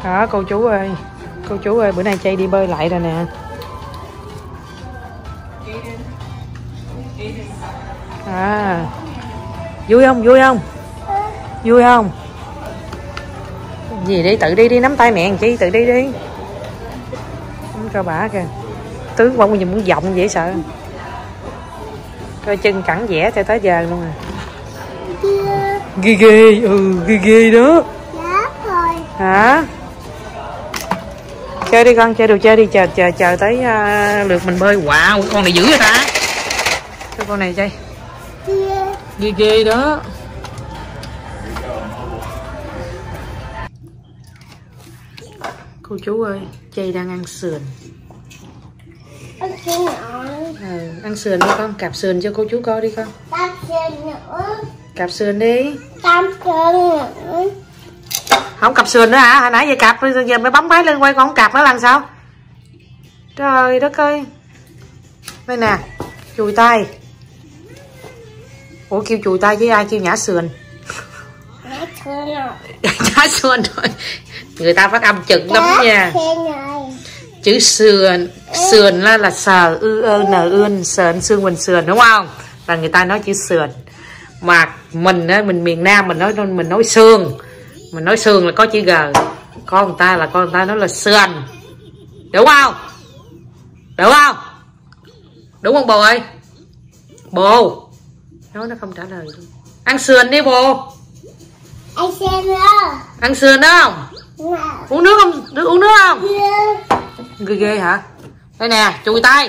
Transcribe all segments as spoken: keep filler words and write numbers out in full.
Đó cô chú ơi, cô chú ơi, bữa nay Chay đi bơi lại rồi nè. À, vui không, vui không? Vui không? Gì đi, tự đi đi, nắm tay mẹ làm chi, tự đi đi. Nắm cho bả kìa. Tướng bông nhìn muốn vọng dễ sợ. Coi chân cẳng vẽ cho tới giờ luôn à. Ghê ghê, ừ, ghê ghê đó. Hả? Chơi đi con, chơi đồ chơi đi, chờ chờ chờ tới uh, lượt mình bơi. Wow, con này dữ vậy ta. Cái con này chơi. Ghê ghê đó. Cô chú ơi, Chay đang ăn sườn. Ăn sườn nữa. Ừ, ăn sườn đi con, cạp sườn cho cô chú coi đi con. Cạp sườn nữa. Cạp sườn đi. Cạp sườn nữa. Không cạp sườn nữa hả? Hồi nãy giờ cạp, giờ mới bấm cái lên quay con không cạp nữa làm sao? Trời đất ơi. Đây nè, chùi tay. Ủa kêu chùi tay với ai kêu nhả sườn? Nhả sườn rồi. Nhả sườn rồi. Người ta phát âm chừng lắm nha. Chữ sườn, sườn là là sờ ư ơ nờ ươn, sườn xương mình sườn đúng không? Là người ta nói chữ sườn. Mà mình á, mình miền Nam mình nói mình nói xương. Mình nói xương là có chữ G. Con người ta là con người ta nói là sườn. Đúng không? Đúng không? Đúng không bồ ơi? Bồ. Nói nó không trả lời luôn. Ăn sườn đi bồ. Ăn sườn đó. Ăn sườn đó không? Nào. Uống nước không? Nước, uống nước không? Yeah. Ghê ghê hả? Đây nè, chùi tay.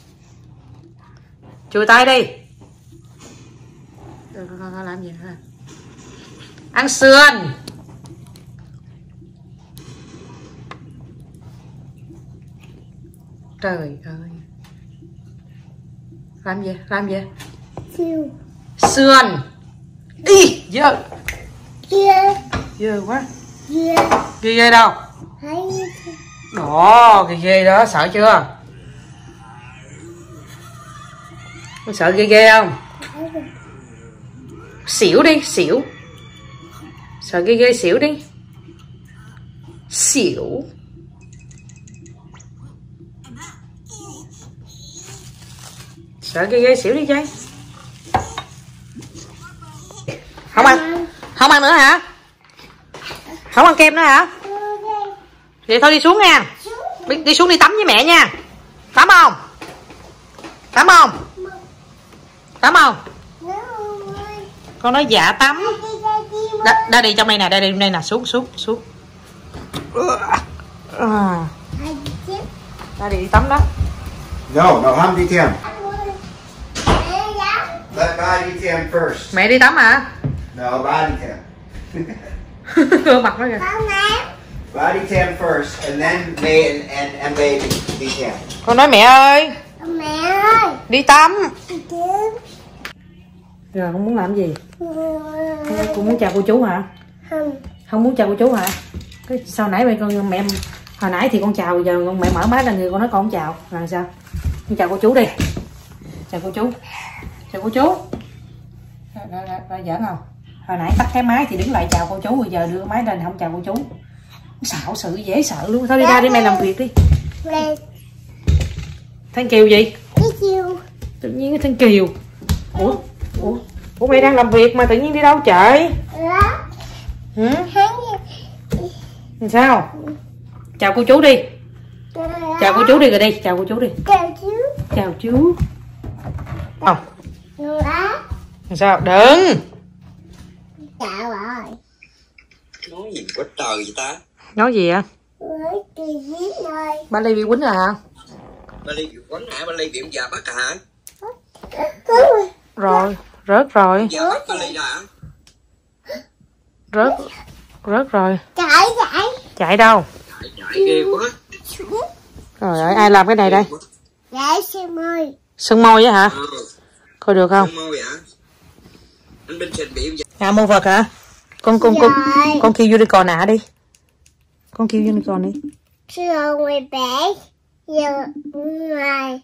Chùi tay đi. Nó làm gì hả? Ăn sườn. Trời ơi. Làm gì? Làm gì? Siêu. Sườn. Đi, dơ. Dơ. Dơ quá. Dơ. Ghê ghê đâu? Thấy. Đó, ghê ghê đó, sợ chưa? Con sợ ghê ghê không? Xỉu đi, xỉu. Sợ ghê ghê xỉu đi. Xỉu. Sợ ghê ghê xỉu đi Chay. Không ăn. Không ăn nữa hả? Không ăn kem nữa hả? Vậy thôi đi xuống nha. Đi, đi xuống đi tắm với mẹ nha. Tắm không? Tắm không? Tắm không? Con nói dạ tắm. Đa, đa đi trong đây nè, đa đi trong đây nè, xuống xuống xuống. À. Đa đi đi tắm đó. No, no, Ham đi theo. Let ba đi theo first. Mẹ đi tắm hả? No, ba đi theo. Gương mặt nó kìa. Ba đi theo first, and then May and and, and baby đi theo. Con nói mẹ ơi. Mẹ ơi. Đi tắm. Đi tắm. Rồi không muốn làm gì? Con muốn chào cô chú hả? Không. Không muốn chào cô chú hả? Cái sau nãy mẹ con mẹ hồi nãy thì con chào, giờ con mẹ mở máy ra người con nói con không chào. Làm sao? Con chào cô chú đi. Chào cô chú. Chào cô chú. Ra, ra, ra giỡn không? Hồi nãy tắt cái máy thì đứng lại chào cô chú, rồi giờ đưa máy lên không chào cô chú. Xạo sự dễ sợ luôn. Thôi đi ra đi mẹ làm việc đi. Thanh Kiều gì? Thanh Kiều. Tự nhiên cái Thanh Kiều. Ủa? Ủa? Ủa mẹ đang làm việc mà tự nhiên đi đâu trời? Hử? Sao? Chào cô chú đi. Chào cô chú đi rồi đi. Chào cô chú đi. Chào chú. Chào chú. Không. Đó. Sao? Đừng. Chào rồi. Nói gì quá trời vậy ta? Nói gì ạ? Nói kỳ viết rồi. Ba Ly bị quýnh rồi hả? Ba Ly bị quánh hả? Ba Ly bị ông già bắt hả? Rồi, rớt rồi. Già bắt Ba Ly hả? Rớt. Rớt rồi. Chạy chạy. Chạy đâu? Chạy chạy ghê quá. Trời ơi, ai làm cái này đây? Chạy sơn môi. Sơn môi á hả? Ừ. Coi được không? Sơn môi hả? Anh Bình Sình bị ông già. À mua vật hả? Con con con con kêu unicorn nạ đi. Con kêu unicorn đi. Chưa người bé. Giờ ngoài.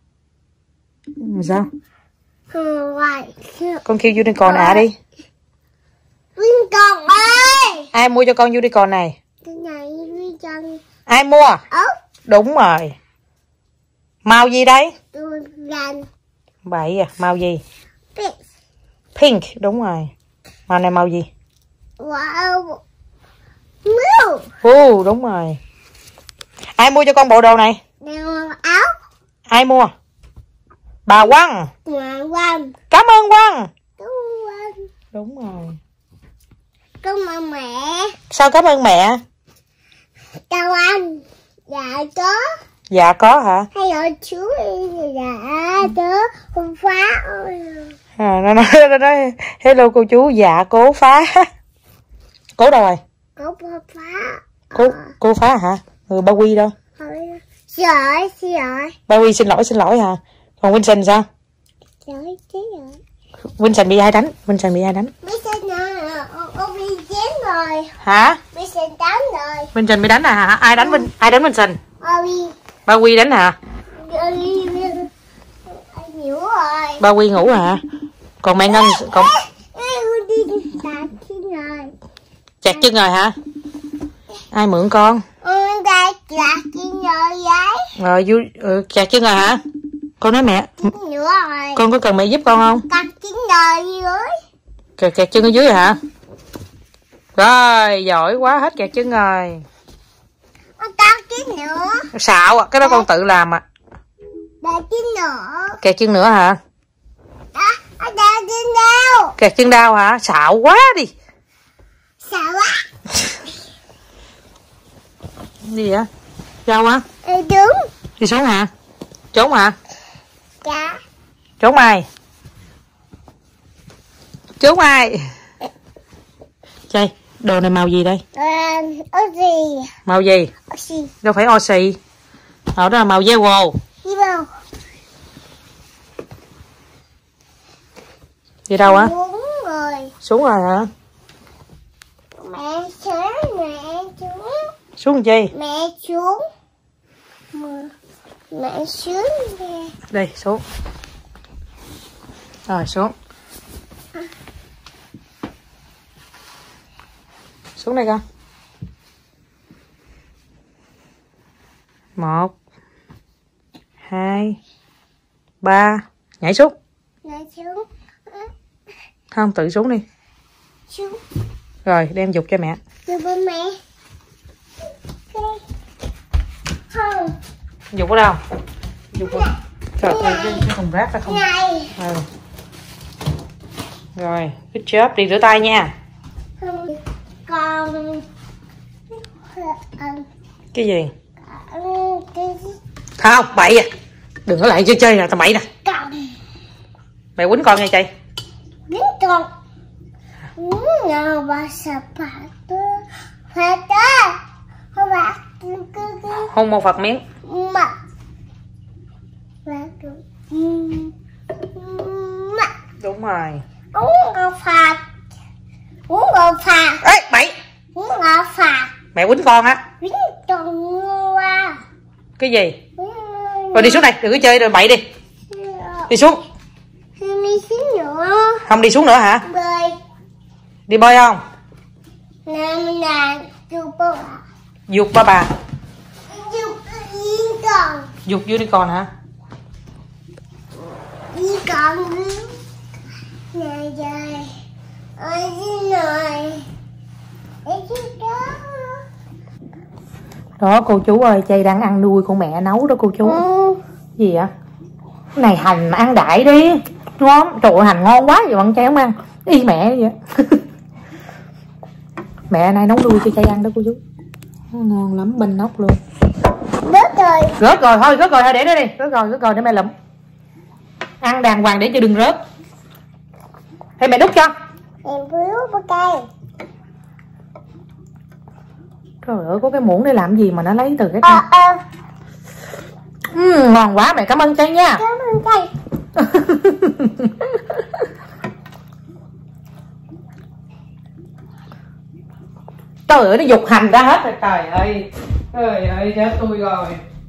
Sao? Ngoài. Con kêu unicorn nạ đi. Unicorn ơi. Ai mua cho con unicorn này? Cái này với chân. Ai mua? Ốc. Đúng rồi. Màu gì đây? Tôi gần. Vậy à, màu gì? Pink. Pink, đúng rồi. Màu này màu gì? Wow. Blue. Ừ, đúng rồi. Ai mua cho con bộ đồ này? Đeo áo. Ai mua? Bà Quang. Bà Quang. Cảm ơn Quang. Cảm ơn. Đúng rồi. Cảm ơn mẹ. Sao cảm ơn mẹ? Chào anh. Dạ có. Dạ có hả? Hello chú. Dạ tớ không phá. À, nó nói, nó nói hello cô chú, dạ cố phá. Cố đâu rồi? Cố phá. Cố, cô phá hả? Ừ, ba Quy đâu? Xin lỗi, xin lỗi. Ba Quy xin lỗi, xin lỗi hả? Còn Vincent sao? Xin lỗi, xin lỗi. Vincent bị ai đánh? Vincent bị ai đánh? Vincent ông bị chém rồi. Hả? Vincent đánh rồi. Vincent bị đánh à hả? Ai đánh Vin? Ai đánh Vincent? Ôi. Ba Quy đánh hả? Anh ngủ rồi. Ba Quy ngủ hả? Còn mẹ Ngân còn chặt chân rồi hả? Ai mượn con? Ôi ta chặt chân rồi vậy. Rồi vui ừ, chặt chân rồi hả? Con nói mẹ. Ngủ rồi. Con có cần mẹ giúp con không? Chặt chân rồi dưới. Kẹt, kẹt chân ở dưới hả? Rồi giỏi quá, hết kẹt chân rồi. Chặt chân nữa. Xạo à, cái đó con tự làm à. Chặt chân nữa. Kẹt chân nữa hả? Đó, chặt chân đau. Kẹt chân đau hả? Xạo quá đi. Xạo quá. Gì vậy? Sao á? Ừ, đúng. Đi xuống hả? Trốn hả? Dạ. Trốn ai? Trốn ai? Chơi, đồ này màu gì đây? À, ô gì? Màu gì? Ô gì? Đâu phải oxy. Ở đó là màu yellow. Đi vào. Đi đâu á? Đúng rồi. Xuống rồi hả? Mẹ xuống, mẹ xuống. Xuống làm chi? Mẹ xuống. Mẹ xuống nè. Đây, xuống. Rồi, xuống. Xuống đây con. Một. Hai. Ba. Nhảy xuống. Mẹ xuống. Không, tự xuống đi. Xuống. Rồi, đem dục cho mẹ. Đưa bố mẹ. Không. Dục ở đâu? Dục ở... Trời ơi, cái, cái thùng rác ra không? Này. Ừ. Rồi, good job, đi rửa tay nha. Con. Cái gì? Cái... Không, bậy à. Đừng có lại chơi chơi nè, tao bậy nè. Con. Mẹ quýnh con nha chị. Quýnh con. Nào bà sợ phạt tớ. Phạt tớ. Không phạt. Hôn một Phật miếng. Mặt. Phạt tớ. Mặt. Đúng rồi. Uống ngọt phạt. Uống ngọt phạt. Ê, bậy. Uống ngọt phạt. Mẹ quýnh con á. Quýnh con qua. Cái gì? Rồi đi xuống đây, đừng có chơi rồi bậy đi. Đi xuống. Đi xuống nữa. Không đi xuống nữa hả? Bơi. Đi bơi không? Nè, nè, chụp bà. Dục ba bà. Chụp yên con. Dục vô đi con hả? Đi con. Nè trời. Ôi đi rồi. Ê chứ đó. Đó cô chú ơi, Chay đang ăn nuôi con mẹ nấu đó cô chú. Ừ. Gì vậy? Cái này hành mà ăn đại đi. Ngon, trời ơi, hành ngon quá vậy mà Chay không ăn. Y mẹ vậy. Mẹ nay nấu nuôi cho Chay ăn đó cô chú. Ngon lắm, banh nóc luôn. Rớt rồi. Rớt rồi, thôi rớt rồi, thôi để đó đi. Rớt rồi, rớt rồi để mẹ lụm. Ăn đàng hoàng để cho đừng rớt. Thế mẹ đút cho. Em bướu bó cây. Trời ơi, có cái muỗng để làm gì mà nó lấy từ cái Ờ, ờ. uhm, ngon quá, mẹ cảm ơn Chay nha. Cảm ơn Chay. Trời ơi, nó dục hành ra hết rồi, trời ơi. Trời ơi, chết tôi rồi.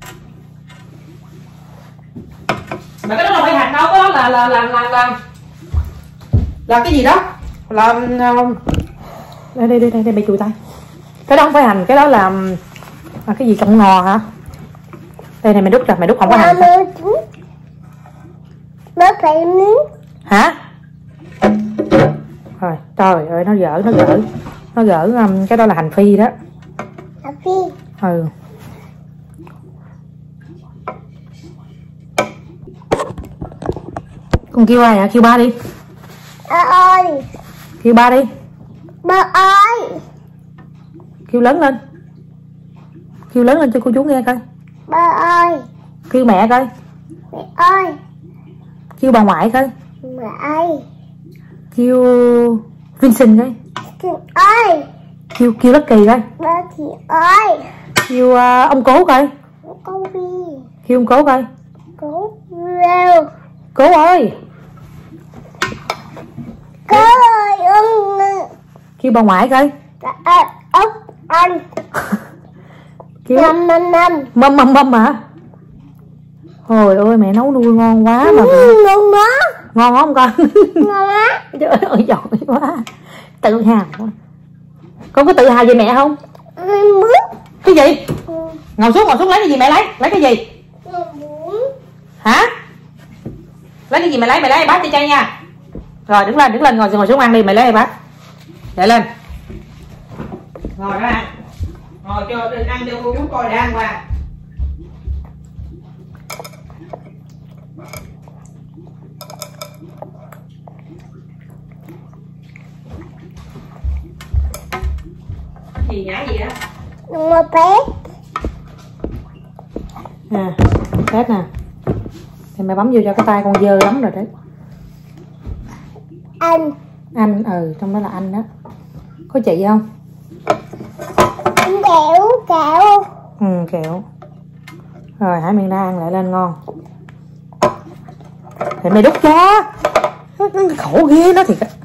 Mà cái đó là phải hành đâu, cái đó là là là là là, là cái gì đó? Là đây đây đây đây, đây mẹ chùi tay. Cái đó không phải hành, cái đó là à, cái gì cộng ngò hả? Đây này mày đút rồi, mày đút không có hành hả? Nó phải miếng. Hả? Rồi, trời ơi nó gỡ, nó gỡ. Nó gỡ um, cái đó là hành phi đó. Hành phi. Ừ. Con kêu ai hả? Kêu ba đi. Ba ơi. Kêu ba đi. Ba ơi. Kêu lớn lên. Kêu lớn lên cho cô chú nghe coi. Ba ơi. Kêu mẹ coi. Mẹ ơi. Kêu bà ngoại coi. Mẹ ơi. Kêu Vincent coi. Vincent ơi. Kêu kêu Lucky coi. Lucky ơi. Kêu uh, ông cố coi. Cố đi. Kêu ông cố coi. Cố rêu. Cố ơi. Cố ơi ông. Kêu bà ngoại coi. Ốc anh. Kêu Năm năm năm. Mâm mâm mâm hả? Hồi ơi mẹ nấu nuôi ngon quá mà. Ừ, ngon quá. Ngon không con? Ngon quá. Trời ơi giỏi quá. Tự hào quá. Con có tự hào về mẹ không? Muốn. Cái gì? Ừ. Ngồi xuống, ngồi xuống lấy cái gì mẹ lấy? Lấy cái gì? Muốn. Hả? Lấy cái gì mày lấy? Mày lấy bát cho chay nha. Rồi đứng lên, đứng lên ngồi ngồi xuống ăn đi, mày lấy bát. Để lên. Ngồi đó ăn. Ngồi cho ăn cho cô chú coi để ăn qua. Gì nhả gì đó? Một bé. Nè, tết nè. Thì mày bấm vô cho cái tay con dơ lắm rồi đấy. Anh. Anh, ừ, trong đó là anh đó. Có chị không? Kẹo, kẹo. Ừ, kẹo. Rồi, Hải Miền Đa ăn lại lên ngon. Thì mày đút cho. Khổ ghê nó thiệt.